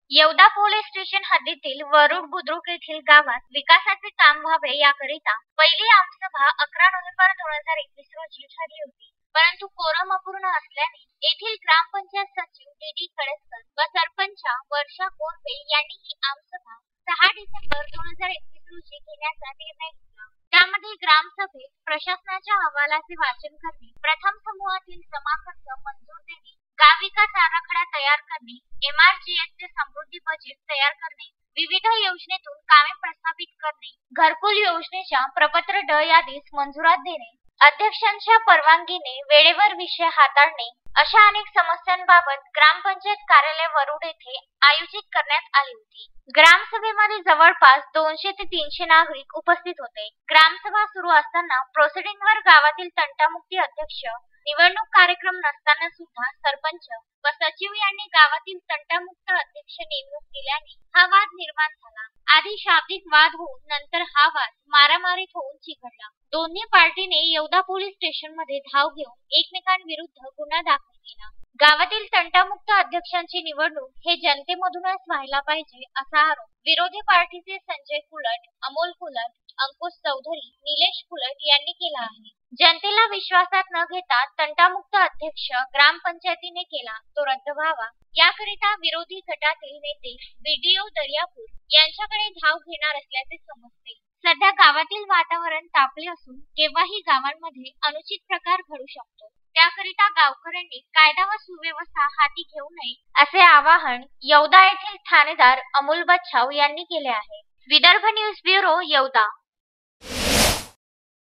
Yevda police station हद्दीतील वरुड बुद्रुक येथील गावात विकासाचे काम व्हावे याकरिता पहिली आमसभा 11 नोव्हेंबर 2021 रोजी झाली होती. परंतु कोरम अपूर्ण असल्याने येथील ग्रामपंचायत सचिव डी कळसकर व सरपंच वर्षा कोरपे यांनी ही आमसभा 6 डिसेंबर 2021 रोजी घेण्याचा निर्णय घेतला. त्यामध्ये ग्रामसभेत प्रशासनाच्या अहवालाचे वाचन करणे, प्रथम समूहातील जमा खर्च मंजूर देणे, गाव विकास आराखडा तयार करणे, MRGSचे समृद्धी बजेट तयार करणे, विविध योजनेतून कामे प्रस्थापित करणे, घरकुल योजनेच्या प्रपत्र ड यादीस मंजुरात देणे, अध्यक्षांच्या परवानगीने वेळेवर विषय हाताळणे अशा अनेक समस्यांबाबत ग्रामपंचायत कार्यालय वरुड येथे आयोजित करण्यात आली होती. ग्रामसभेमध्ये जवळपास 200 ते 300 नागरिक उपस्थित होते. ग्रामसभा सुरू असताना प्रोसिडिंगवर गावातील तंटामुक्ती अध्यक्ष, निवडणूक कार्यक्रम नसताना सुद्धा सरपंच व सचिव यांनी गावातील तंटामुक्त अध्यक्ष नेमणूक केल्याने हा वाद निर्माण झाला. आधी शाब्दिक वाद होऊन नंतर हा वाद मारामारीत होऊन चिघळला. दोन्ही पार्टीने येवदा पोलीस स्टेशनमध्ये धाव घेऊन एकमेकांविरुद्ध गुन्हा दाखल केला. गावातील तंटामुक्त अध्यक्षांची निवडणूक हे जनतेमधूनच व्हायला पाहिजे असा आरोप विरोधी पार्टीचे संजय कुलट, अमोल कुलट, अंकुश चौधरी, निलेश कुलट यांनी केला आहे. जनतेला विश्वासात न घेता तंटामुक्त अध्यक्ष ग्रामपंचायतीने केला तो रद्द व्हावा याकरिता विरोधी गटातील नेते BDO दर्यापूर यांच्याकडे धाव घेणार असल्याचे समजते. सध्या गावातील वातावरण तापले असून केव्हाही गावांमध्ये अनुचित प्रकार घडू शकतो. त्याकरिता गावकऱ्यांनी कायदा व सुव्यवस्था हाती घेऊ नये असे आवाहन येवदा येथील ठाणेदार अमोल बच्छाव यांनी केले आहे. Vidarbha news bureau, Yevda.